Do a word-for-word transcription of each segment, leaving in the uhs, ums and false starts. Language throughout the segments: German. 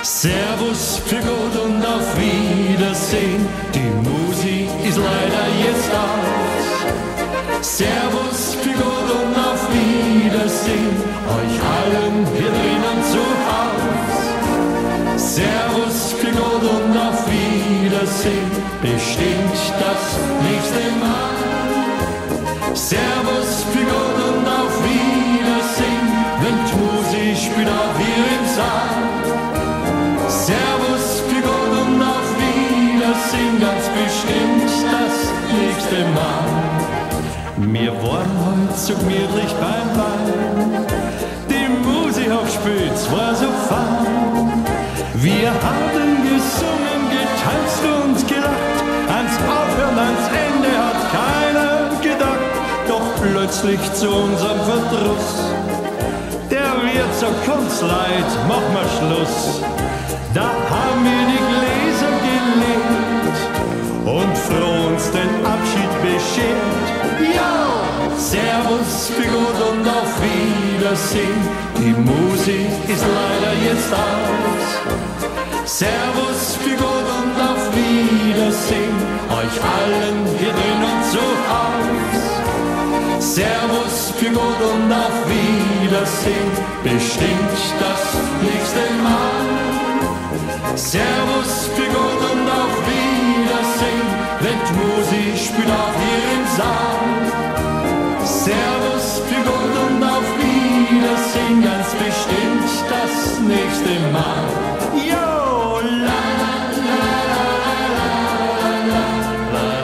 Servus, für Gott und auf Wiedersehen. Die Musi ist leider jetzt aus. Servus, für Gott und auf Wiedersehen. Euch allen hier drinnen zu Haus. Servus, für Gott und auf Wiedersehen. Bestimmt das nächste Mal. Servus, für Gott und auf Wiedersehen. Wenn die Musi spielt auch hier im Saal. Servus, für Gott und auf Wiedersehen, ganz bestimmt das nächste Mal. Wir waren heute so gemütlich beim Wein, die Musik hat gespielt, es war so fein. Wir haben gesungen, getanzt und gelacht, ans Aufhören, ans Ende hat keiner gedacht. Doch plötzlich zu unserem Verdruss, der Wirt sagt, kommt's leid, mach mal Schluss. Da haben wir die Gläser gelegt und froh uns den Abschied beschert. Ja, Servus, für Gott und auf Wiedersehen. Die Musik ist leider jetzt aus. Servus, für Gott und auf Wiedersehen. Euch allen hier drinnen zu Haus. Servus, für Gott und auf Wiedersehen. Bestimmt das nächste Mal. Servus, für Gott und auf Wiedersehen, wenn die Musik spielt auch hier im Saal. Servus, für Gott und auf Wiedersehen, ganz bestimmt das nächste Mal. Jo, la la la la la la la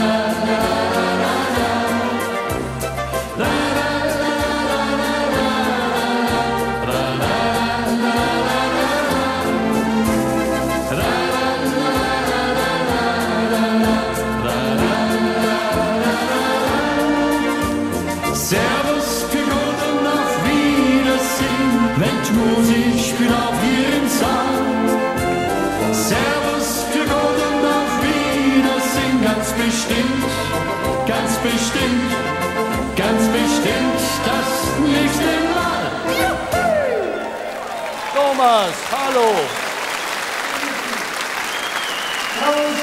la la la Servus, für Gott und auf Wiedersehen, wenn die Musik spielt auch hier im Saal. Servus, für Gott und auf Wiedersehen, ganz bestimmt, ganz bestimmt, ganz bestimmt das nächste Mal. Thomas, hallo! Applaus